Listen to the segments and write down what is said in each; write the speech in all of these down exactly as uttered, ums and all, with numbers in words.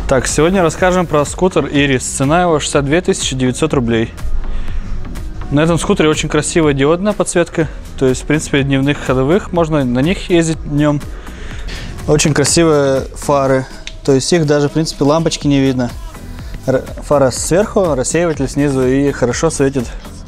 Так, сегодня расскажем про скутер Ирис. Цена его шестьдесят две тысячи девятьсот рублей. На этом скутере очень красивая диодная подсветка. То есть, в принципе, дневных ходовых можно на них ездить днем. Очень красивые фары. То есть их даже, в принципе, лампочки не видно. Фара сверху, рассеиватель снизу и хорошо светит.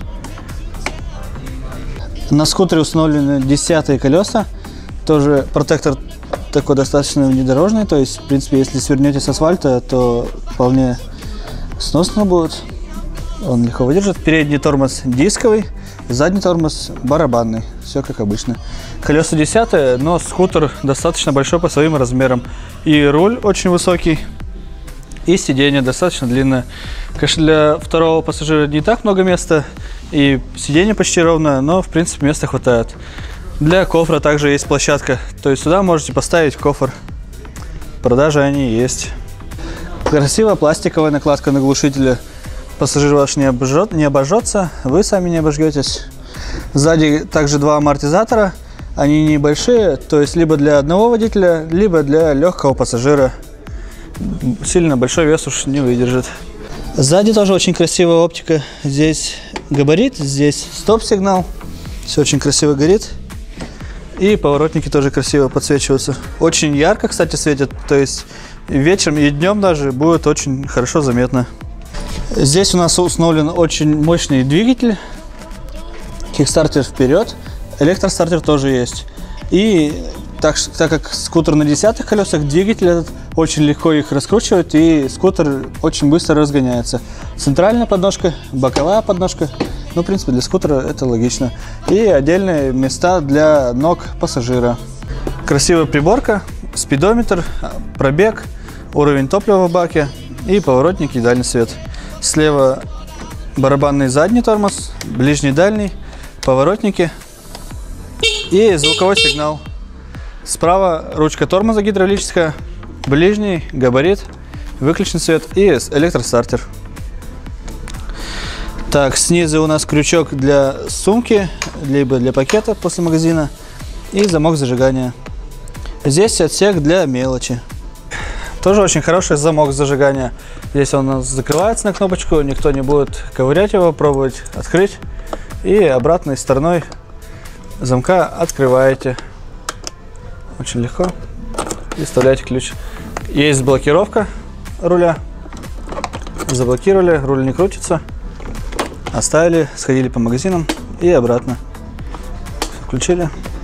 На скутере установлены десятые колеса. Тоже протектор такой достаточно внедорожный. То есть, в принципе, если свернете с асфальта, то вполне сносно будет. Он легко выдержит. Передний тормоз дисковый, задний тормоз барабанный. Все как обычно. Колеса десятые, но скутер достаточно большой по своим размерам. И руль очень высокий, и сиденье достаточно длинное. Конечно, для второго пассажира не так много места, и сиденье почти ровное, но, в принципе, места хватает. Для кофра также есть площадка, то есть сюда можете поставить кофр. В продаже они есть. Красивая пластиковая накладка на глушителе. Пассажир ваш не, обожжет, не обожжется, вы сами не обожгетесь. Сзади также два амортизатора. Они небольшие, то есть либо для одного водителя, либо для легкого пассажира. Сильно большой вес уж не выдержит. Сзади тоже очень красивая оптика. Здесь габарит, здесь стоп-сигнал. Все очень красиво горит. И поворотники тоже красиво подсвечиваются. Очень ярко, кстати, светят. То есть вечером и днем даже будет очень хорошо заметно. Здесь у нас установлен очень мощный двигатель. Кикстартер вперед. Электростартер тоже есть. И так, так как скутер на десятых колесах, двигатель этот очень легко их раскручивает, и скутер очень быстро разгоняется. Центральная подножка, боковая подножка. Ну, в принципе, для скутера это логично. И отдельные места для ног пассажира. Красивая приборка, спидометр, пробег, уровень топлива в баке и поворотники и дальний свет. Слева барабанный задний тормоз, ближний дальний, поворотники и звуковой сигнал. Справа ручка тормоза гидравлическая, ближний, габарит, выключенный свет и электростартер. Так, снизу у нас крючок для сумки, либо для пакета после магазина и замок зажигания. Здесь отсек для мелочи. Тоже очень хороший замок зажигания. Здесь он у нас закрывается на кнопочку, никто не будет ковырять его, пробовать открыть. И обратной стороной замка открываете. Очень легко. И вставляете ключ. Есть блокировка руля. Заблокировали, руль не крутится. Оставили, сходили по магазинам и обратно. Включили.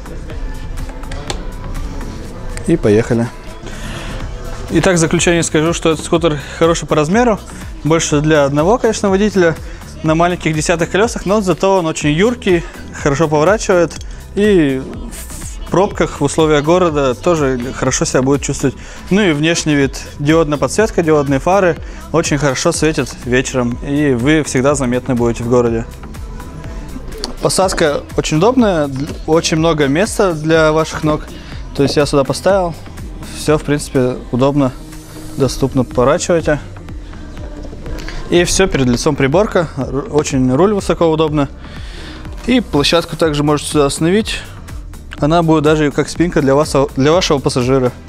И поехали. Итак, в заключение скажу, что этот скутер хороший по размеру. Больше для одного, конечно, водителя на маленьких десятых колесах, но зато он очень юркий, хорошо поворачивает. И в пробках, в условиях города тоже хорошо себя будет чувствовать. Ну и внешний вид. Диодная подсветка, диодные фары очень хорошо светят вечером. И вы всегда заметны будете в городе. Посадка очень удобная, очень много места для ваших ног. То есть я сюда поставил. Все, в принципе, удобно, доступно, поворачиваете. И все перед лицом приборка. Очень руль высоко удобно. И площадку также можете сюда остановить. Она будет даже как спинка для вас, для вашего пассажира.